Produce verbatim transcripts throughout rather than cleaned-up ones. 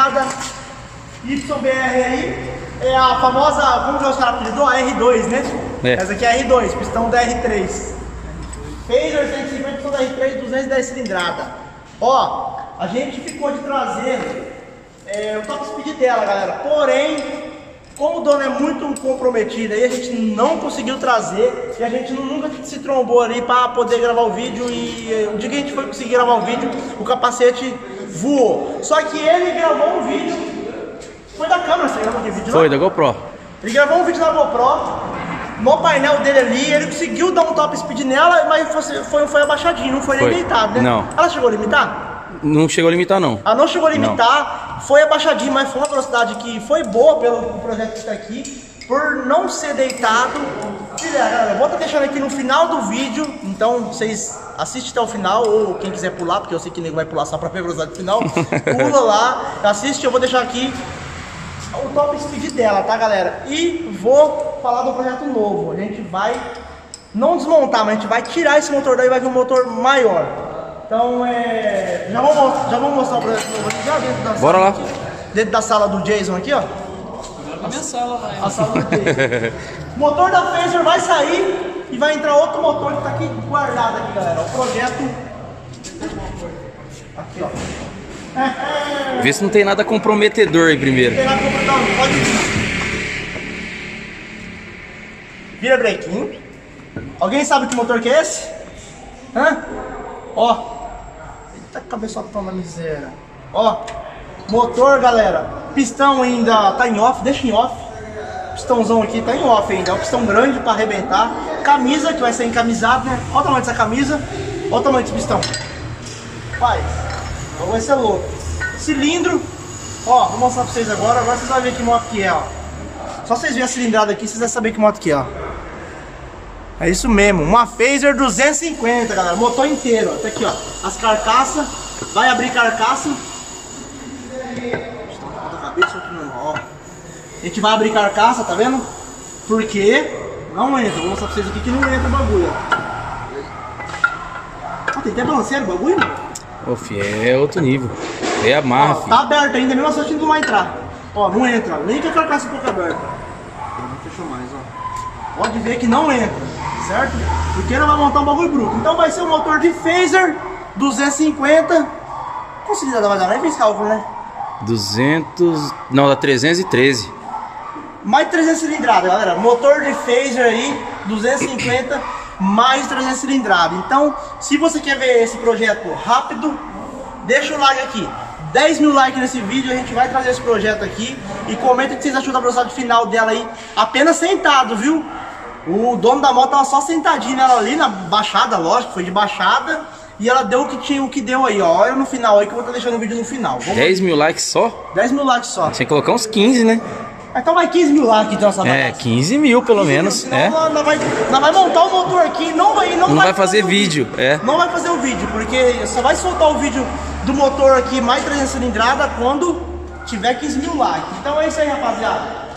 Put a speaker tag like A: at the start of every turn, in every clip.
A: cilindrada Y B R aí, é a famosa, como que os caras apelidou? A R dois, né? É. Essa aqui é a R dois, pistão da R três. Phaser cento e cinquenta, pistão da R três, duzentos e dez cilindrada. Ó, a gente ficou de trazer é, o top speed dela, galera. Porém, como o dono é muito comprometido, aí a gente não conseguiu trazer e a gente nunca se trombou ali para poder gravar o vídeo. E o dia que a gente foi conseguir gravar o vídeo, o capacete voou. Só que ele gravou um vídeo, foi da câmera, você gravou aquele vídeo?
B: Foi,
A: não?
B: da GoPro.
A: Ele gravou um vídeo da GoPro, no painel dele ali, ele conseguiu dar um top speed nela, mas foi, foi, foi abaixadinho, não foi, foi. limitado, né?
B: Não.
A: Ela chegou a limitar?
B: Não chegou a limitar, não.
A: Ela não chegou a limitar, não. Foi abaixadinho, mas foi uma velocidade que foi boa pelo projeto que está aqui, por não ser deitado. Galera, eu vou estar deixando aqui no final do vídeo, então vocês assistem até o final, ou quem quiser pular, porque eu sei que o nego vai pular só para ver a velocidade final, pula lá, assiste, eu vou deixar aqui o top speed dela, tá, galera? E vou falar do projeto novo. A gente vai não desmontar, mas a gente vai tirar esse motor daí e vai vir um motor maior. Então, é... já vamos já vamos mostrar o projeto novo aqui, já dentro da
B: Bora
A: sala
B: lá.
A: Aqui, dentro da sala do Jason aqui, ó.
C: Agora na minha sala, vai.
A: A sala do Jason. O motor da Phaser vai sair e vai entrar outro motor que tá aqui guardado aqui, galera. O projeto... Aqui, ó.
B: Vê se não tem nada comprometedor aí primeiro.
A: Não tem nada comprometedor, pode vir. Vira brequinho. Alguém sabe que motor que é esse? Hã? Ó. Eita, cabeçotão da miséria. Ó. Motor, galera. Pistão ainda tá em off, deixa em off. Pistãozão aqui tá em off ainda. É um pistão grande pra arrebentar. Camisa, que vai ser encamisado, né? Olha o tamanho dessa camisa. Olha o tamanho desse pistão. Vai. Então vai ser louco. Cilindro. Ó, vou mostrar pra vocês agora. Agora vocês vão ver que moto que é, ó. Só vocês verem a cilindrada aqui, vocês vão saber que moto que é, ó. É isso mesmo, uma Phaser duzentos e cinquenta, galera, motor inteiro, ó. Tá aqui, ó, as carcaças, vai abrir carcaça. A gente vai abrir carcaça, tá vendo? Porque não entra, vou mostrar pra vocês aqui que não entra o bagulho, ó. Ó, tem até balanceiro o bagulho, mano.
B: Ô, filho, é outro nível. É amarra,
A: ó,
B: filho.
A: tá aberto ainda, mesmo assim não vai entrar. Ó, não entra, nem que a carcaça um pouco aberta. Não fechou mais, ó. Pode ver que não entra, certo? Porque ela vai montar um bagulho bruto. Então vai ser um motor de Phaser duzentos e cinquenta. Qual cilindrada vai dar? Nem fez cálculo, né?
B: duzentos... Não, dá trezentos e treze.
A: Mais trezentos cilindrada, galera. Motor de Phaser aí, duzentos e cinquenta, mais trezentos cilindrada. Então, se você quer ver esse projeto rápido, deixa o like aqui. dez mil likes nesse vídeo, a gente vai trazer esse projeto aqui. E comenta o que vocês acham da velocidade final dela aí, apenas sentado, viu? O dono da moto tava só sentadinho nela ali, na baixada, lógico, foi de baixada. E ela deu o que tinha, o que deu aí, ó. Olha no final aí que eu vou estar deixando o vídeo no final. Vamos...
B: dez mil likes só?
A: dez mil likes só.
B: Tinha que colocar uns quinze, né?
A: Então vai quinze mil likes então essa
B: É, quinze mil pelo
A: quinze
B: menos.
A: Mil,
B: é.
A: Nós vai, vai montar o motor aqui, não vai, não
B: não
A: vai,
B: vai fazer
A: fazer
B: vídeo,
A: vídeo.
B: é.
A: Não vai fazer o vídeo, porque só vai soltar o vídeo do motor aqui mais trezentos cilindrada quando tiver quinze mil likes. Então é isso aí, rapaziada.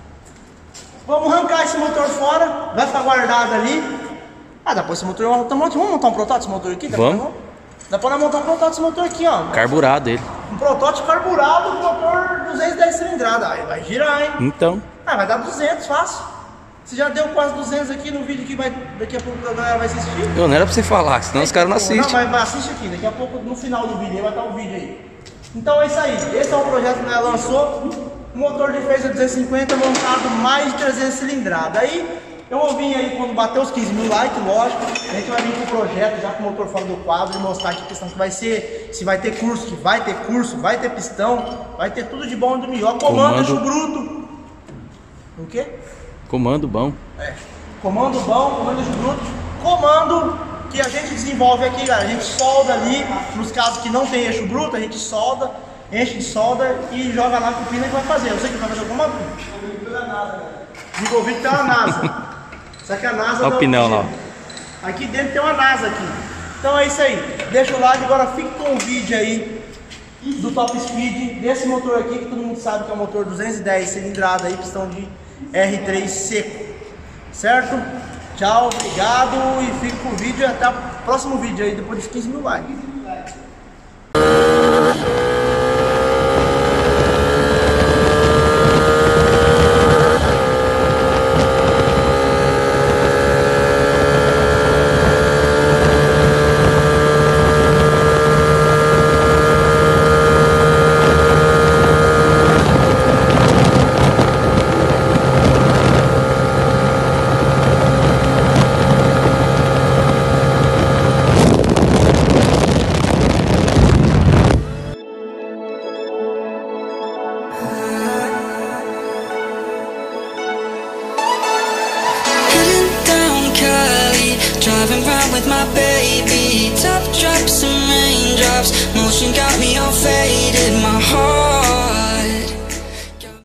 A: Vamos arrancar esse motor fora, vai ficar guardado ali. Ah, depois esse motor, vamos montar um protótipo desse motor aqui?
B: Vamos.
A: Dá pra montar um protótipo desse motor aqui, ó.
B: Carburado ele.
A: Um protótipo carburado com motor duzentos e dez cilindrada. Aí vai girar, hein?
B: Então.
A: Ah, vai dar duzentos, fácil. Você já deu quase duzentos aqui no vídeo que vai, daqui a pouco a galera vai assistir.
B: Eu não era pra você falar, senão os caras não assistem.
A: Não, mas, mas assiste aqui, daqui a pouco no final do vídeo aí vai estar o vídeo aí. Então é isso aí, esse é o projeto que ela lançou. Motor de Phaser duzentos e cinquenta montado mais de trezentos cilindrada. Aí eu vou vir aí quando bater os quinze mil likes, lógico. A gente vai vir com o projeto já com o motor fora do quadro e mostrar aqui a questão que vai ser, se vai ter curso, que vai ter curso, vai ter pistão, vai ter tudo de bom e do melhor. Comando, eixo bruto. O quê?
B: Comando bom.
A: É. Comando bom, comando eixo bruto. Comando que a gente desenvolve aqui, galera. A gente solda ali, nos casos que não tem eixo bruto, a gente solda, enche de solda e joga lá com o pino que vai fazer. Eu sei que vai fazer alguma coisa. Desenvolvido pela NASA. Só que a NASA.
B: Olha o pinão lá.
A: Aqui dentro tem uma NASA aqui. Então é isso aí. Deixa o like, agora fique com o vídeo aí do top speed desse motor aqui, que todo mundo sabe que é um motor duzentos e dez cilindrada aí, pistão de R três seco. Certo? Tchau, obrigado e fique com o vídeo e até o próximo vídeo aí, depois de quinze mil likes.
D: with my baby. Tough drops and raindrops, motion got me all faded. My heart